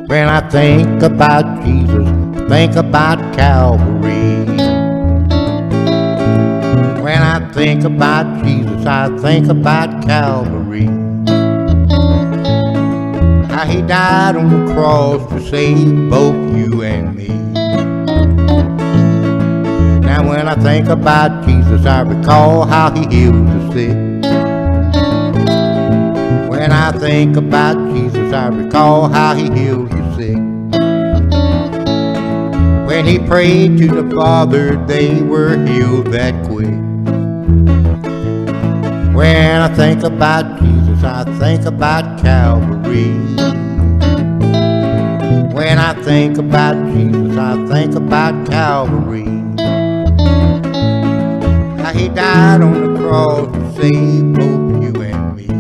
When I think about Jesus, think about Calvary. When I think about Jesus, I think about Calvary. How he died on the cross to save both you and me. Now when I think about Jesus, I recall how he healed the sick. When I think about Jesus, I recall how he healed the sick. When he prayed to the Father, they were healed that quick. When I think about Jesus, I think about Calvary. When I think about Jesus, I think about Calvary. How he died on the cross to save both you and me.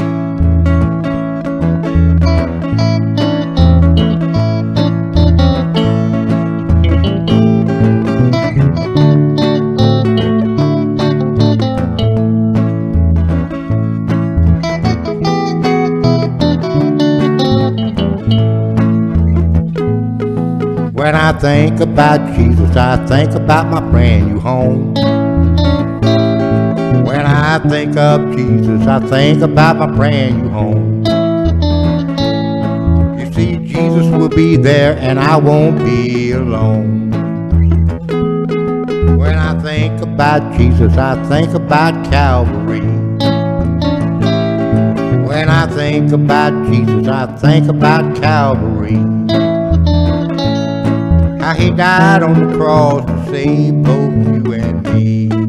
When I think about Jesus, I think about my brand new home. When I think of Jesus, I think about my brand new home. You see, Jesus will be there and I won't be alone. When I think about Jesus, I think about Calvary. When I think about Jesus, I think about Calvary. How he died on the cross to save both you and me.